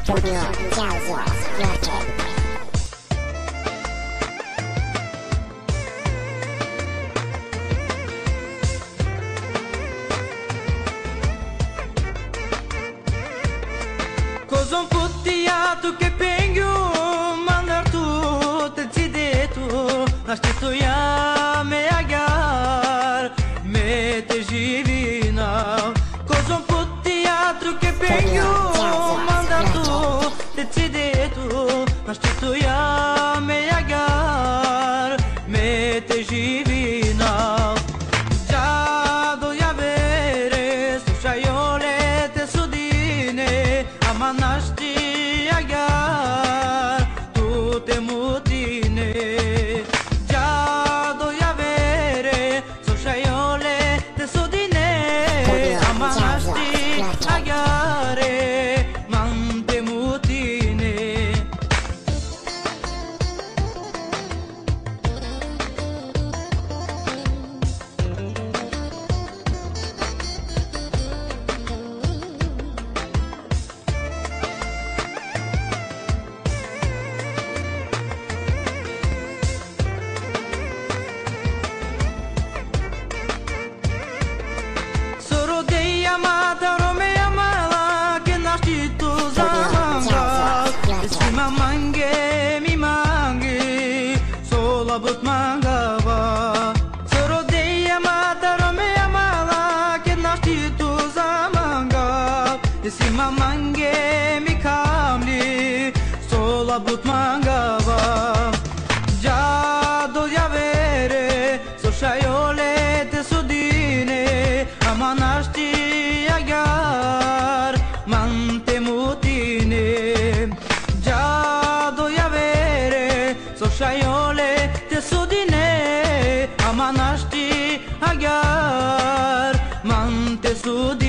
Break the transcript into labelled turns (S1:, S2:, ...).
S1: Studio Jazzy Flirted.
S2: Cos'ho puttiato che pengo mandar tu te zidetu Naștetu ja me agar me te živina Cos'ho puttiato che pengo mandar tu te zidetu Naștetu ja me agar me te živina Già doi avere sușaiole te sudine Amanashti agar tu te mutine Già doi avere sușaiole te sudine Amanashti agare man te mutine Soro de amata Romea mala che nasci tu zamanga Si mangue mi mangi sola but mangava Soro de amata Romea mala che nasci tu zamanga Si mangue mi kamli sola but mangava Già do di avere so șaiole te sudine Amanashti agar man te mutine Già do di avere so șaiole te sudine Amanashti agar man te sudine